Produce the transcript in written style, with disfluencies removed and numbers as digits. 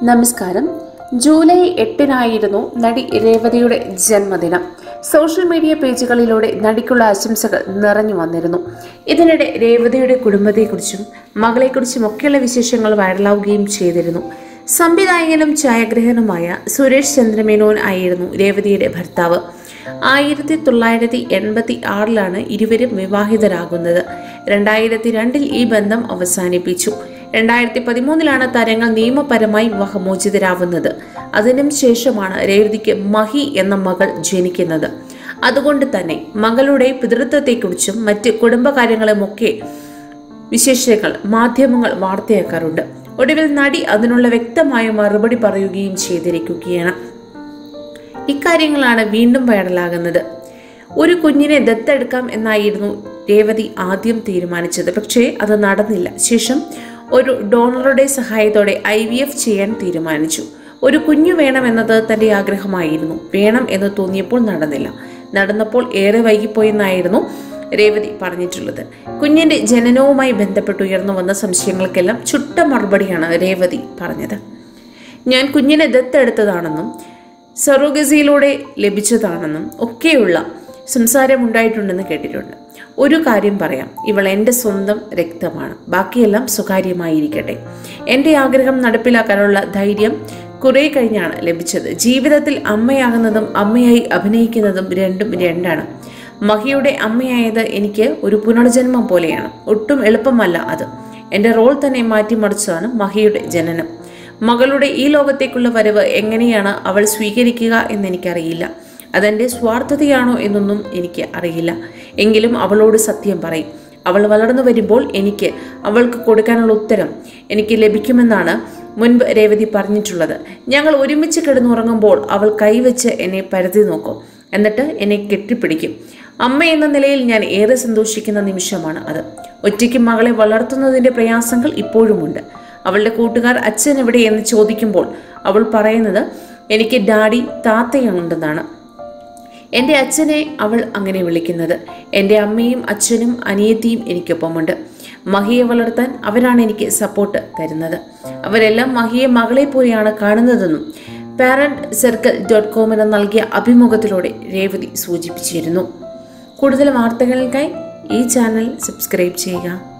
നമസ്കാരം. ജൂലൈ 8-നായിരുന്നു നടി രേവതിയുടെ ജന്മദിനം. സോഷ്യൽ മീഡിയ പേജുകളിലൂടെ നടിക്കുള്ള ആശംസകൾ നിറഞ്ഞു വന്നിരുന്നു. ഇതിനിടെ രേവതിയുടെ കുടുംബത്തെക്കുറിച്ചും മകളെക്കുറിച്ചും ഒക്കെയുള്ള വിശേഷങ്ങൾ വൈറലാവുകയും ചെയ്തിരുന്നു. സംവിധായകനും ഛായാഗ്രഹനുമായ സുരേഷ് ചന്ദ്രമേനോൻ ആയിരുന്നു രേവതിയുടെ ഭർത്താവ്. 1986 ഇരുവരും വിവാഹിതരാകുന്നത്. 2002 ഈ ബന്ധം അവസാനിപ്പിച്ചു. 2013 താരങ്ങൾ നിയമപരമായി വിവാഹമോചിതരാവുന്നത്. അതിനും ശേഷമാണ് രേവതിക്ക് മഹി എന്ന മകൾ ജനിക്കുന്നത്. അതുകൊണ്ട് തന്നെ മകളുടെ പിതൃത്വത്തെക്കുറിച്ചും മറ്റ് കുടുംബകാര്യങ്ങളുമൊക്കെ വിശേഷങ്ങൾ മാധ്യമങ്ങൾ വാർത്തയാക്കാറുണ്ട്. ഒടുവിൽ നടി അതിനുള്ള വ്യക്തമായ മറുപടി പറയുകയും ചെയ്തിരിക്കുകയാണ്. ഇക്കാര്യങ്ങളാണ് വീണ്ടും വൈറലാകുന്നത്. ഒരു കുഞ്ഞിനെ ദത്തെടുക്കാം എന്നായിരുന്നു രേവതി ആദ്യം തീരുമാനിച്ചത്. പക്ഷേ അത് നടന്നില്ല. ശേഷം ഒരു ഡോണറുടെ സഹായത്തോടെ IVF ചെയ്യാൻ തീരുമാനിച്ചു. ഒരു കുഞ്ഞു വേണമെന്നത് തന്റെ ആഗ്രഹമായിരുന്നു. വേണം എന്ന് തോന്നിയപ്പോൾ നടന്നില്ല. നടന്നപ്പോൾ ഏറെ വൈകിപ്പോയെന്നായിരുന്നു രേവതി പറഞ്ഞിട്ടുള്ളത്. കുഞ്ഞിന്റെ ജനനവുമായി ബന്ധപ്പെട്ട് ഉയർന്നു വന്ന സംശയങ്ങൾക്കെല്ലാം ചുട്ട മറുപടിയാണ് രേവതി പറഞ്ഞത്. ഞാൻ കുഞ്ഞിനെ ദത്തെടുത്തതാണെന്നും സറോഗസിയിലൂടെ ലഭിച്ചതാണെന്നും ഒക്കെയുള്ള സംസാരമുണ്ടായിട്ടുണ്ടെന്ന് കേട്ടിട്ടുണ്ട്. ഒരു കാര്യം പറയാം, ഇവൾ എൻ്റെ സ്വന്തം രക്തമാണ്. ബാക്കിയെല്ലാം സ്വകാര്യമായിരിക്കട്ടെ. എൻ്റെ ആഗ്രഹം നടപ്പിലാക്കാനുള്ള ധൈര്യം കുറെ കഴിഞ്ഞാണ് ലഭിച്ചത്. ജീവിതത്തിൽ അമ്മയാകുന്നതും അമ്മയായി അഭിനയിക്കുന്നതും രണ്ടാണ്. മഹിയുടെ അമ്മയായത് എനിക്ക് ഒരു പുനർജന്മം പോലെയാണ്. ഒട്ടും എളുപ്പമല്ല അത്. എൻ്റെ റോൾ തന്നെ മാറ്റിമറിച്ചതാണ് മഹിയുടെ ജനനം. മകളുടെ ഈ ലോകത്തേക്കുള്ള വരവ് എങ്ങനെയാണ് അവൾ സ്വീകരിക്കുക എന്നെനിക്കറിയില്ല. അതെൻ്റെ സ്വാർത്ഥതയാണോ എന്നൊന്നും എനിക്ക് അറിയില്ല. എങ്കിലും അവളോട് സത്യം പറയും. അവൾ വളർന്നു വരുമ്പോൾ എനിക്ക് അവൾക്ക് കൊടുക്കാനുള്ള ഉത്തരം എനിക്ക് ലഭിക്കുമെന്നാണ് മുൻപ് രേവതി പറഞ്ഞിട്ടുള്ളത്. ഞങ്ങൾ ഒരുമിച്ച് കിടന്നുറങ്ങുമ്പോൾ അവൾ കൈവച്ച് എന്നെ പരതി നോക്കും. എന്നിട്ട് എന്നെ കെട്ടിപ്പിടിക്കും. അമ്മ എന്ന നിലയിൽ ഞാൻ ഏറെ സന്തോഷിക്കുന്ന നിമിഷമാണ് അത്. ഒറ്റയ്ക്ക് മകളെ വളർത്തുന്നതിൻ്റെ പ്രയാസങ്ങൾ ഇപ്പോഴുമുണ്ട്. അവളുടെ കൂട്ടുകാർ അച്ഛൻ എവിടെ എന്ന് ചോദിക്കുമ്പോൾ അവൾ പറയുന്നത് എനിക്ക് ഡാഡി താത്തയുണ്ടെന്നാണ്. എൻ്റെ അച്ഛനെ അവൾ അങ്ങനെ വിളിക്കുന്നത്. എൻ്റെ അമ്മയും അച്ഛനും അനിയത്തിയും എനിക്കൊപ്പമുണ്ട്. മഹിയെ വളർത്താൻ അവരാണ് എനിക്ക് സപ്പോർട്ട് തരുന്നത്. അവരെല്ലാം മഹിയെ മകളെ പോലെയാണ് കാണുന്നതെന്നും parentcircle.com നൽകിയ അഭിമുഖത്തിലൂടെ രേവതി സൂചിപ്പിച്ചിരുന്നു. കൂടുതൽ വാർത്തകൾക്കായി ഈ ചാനൽ സബ്സ്ക്രൈബ് ചെയ്യുക.